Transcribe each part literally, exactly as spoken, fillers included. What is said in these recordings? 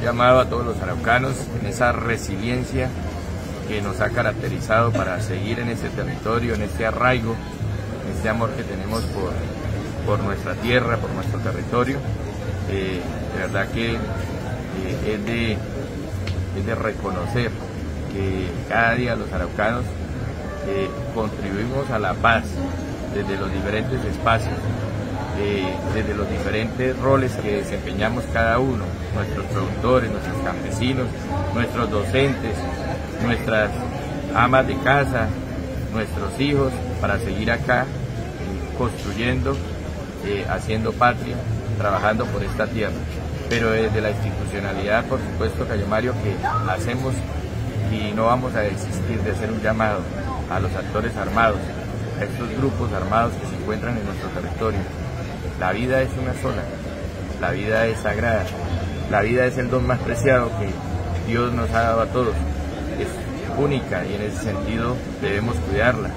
llamado a todos los araucanos en esa resiliencia que nos ha caracterizado para seguir en este territorio, en este arraigo, en este amor que tenemos por, por nuestra tierra, por nuestro territorio. Eh, de verdad que eh, es, de, es de reconocer que cada día los araucanos eh, contribuimos a la paz desde los diferentes espacios, eh, desde los diferentes roles que desempeñamos cada uno, nuestros productores, nuestros campesinos, nuestros docentes, nuestras amas de casa, nuestros hijos, para seguir acá eh, construyendo, eh, haciendo patria, trabajando por esta tierra. Pero desde la institucionalidad, por supuesto, Cayo Mario, que hacemos y no vamos a desistir de hacer un llamado a los actores armados, a estos grupos armados que se encuentran en nuestro territorio. La vida es una sola, la vida es sagrada, la vida es el don más preciado que Dios nos ha dado a todos. Es única y en ese sentido debemos cuidarla.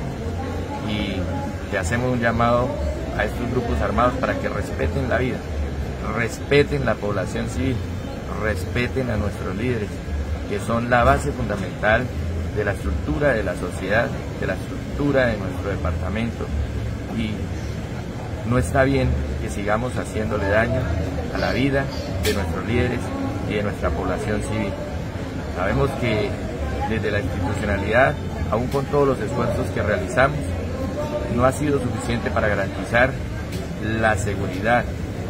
Y le hacemos un llamado a estos grupos armados para que respeten la vida, respeten la población civil, respeten a nuestros líderes, que son la base fundamental de la estructura de la sociedad, de la estructura de nuestro departamento. Y no está bien que sigamos haciéndole daño a la vida de nuestros líderes y de nuestra población civil. Sabemos que desde la institucionalidad, aún con todos los esfuerzos que realizamos, no ha sido suficiente para garantizar la seguridad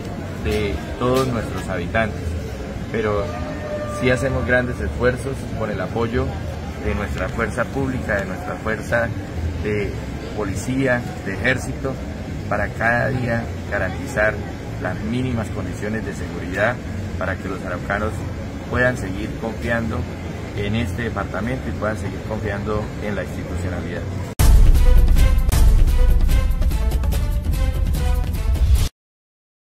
de todos nuestros habitantes, pero sí hacemos grandes esfuerzos con el apoyo de nuestra fuerza pública, de nuestra fuerza de policía, de ejército, para cada día garantizar las mínimas condiciones de seguridad para que los araucanos puedan seguir confiando en este departamento y puedan seguir confiando en la institucionalidad.